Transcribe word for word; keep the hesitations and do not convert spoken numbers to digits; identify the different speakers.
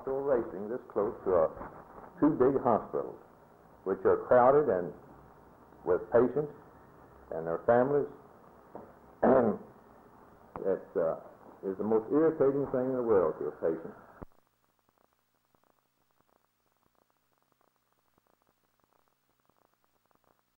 Speaker 1: outdoor racing this close to uh, two big hospitals, which are crowded and with patients and their families. And it uh, is the most irritating thing in the world to a patient.